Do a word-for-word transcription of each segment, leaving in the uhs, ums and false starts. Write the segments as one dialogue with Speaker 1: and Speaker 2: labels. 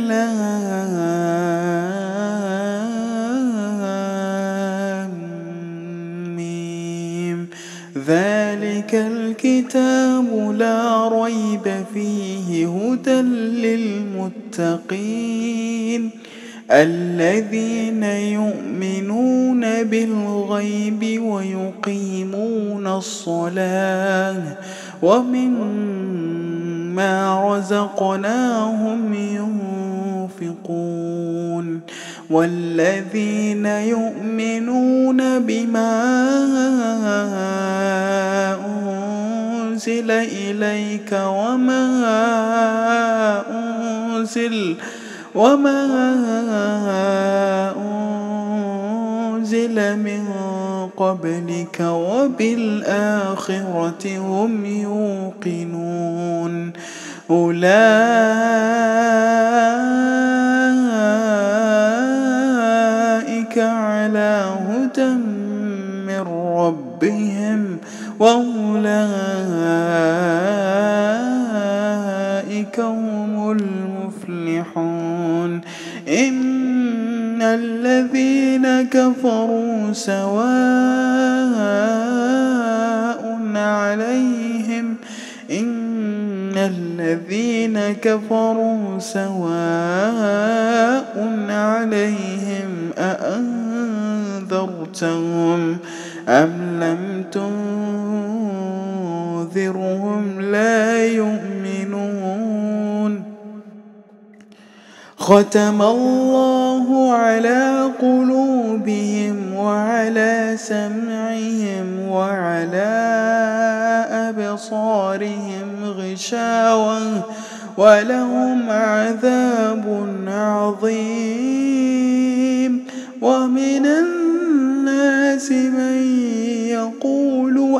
Speaker 1: لام ميم ذلك الكتاب لا ريب فيه هدى للمتقين الذين يؤمنون بالغيب ويقيمون الصلاة ومما رزقناهم ينفقون والذين يؤمنون بما أنزل إليك وما أنزل وما أنزل من قبلك وبالآخرة هم يوقنون أولئك على هدى من ربهم وأولئك هم المفلحون إن الذين كفروا سواء عليهم إن الذين كفروا سواء عليهم أأنذرتهم أم لم تنذرهم لا يؤمنون ختم الله على قلوبهم وعلى سمعهم وعلى أبصارهم غشاوة ولهم عذاب عظيم ومن الناس من يقول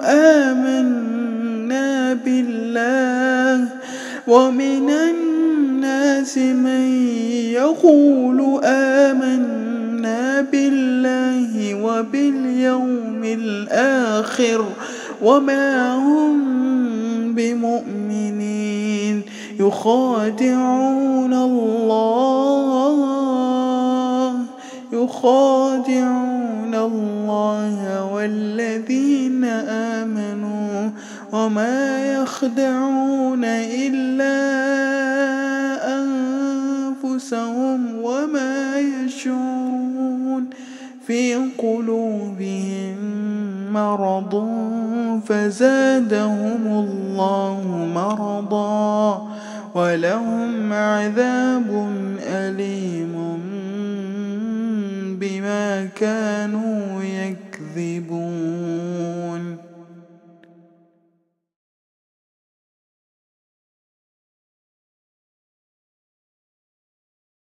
Speaker 1: آمنا بالله ومن الناس من يقول آمنا بالله وباليوم الآخر وما هم بمؤمنين يخادعون الله يخادعون الله والذين آمنوا وما يخدعون إلا أنفسهم وما يشعرون في قلوبهم مرض فزادهم الله مرضا ولهم عذاب أليم بما كانوا يكذبون.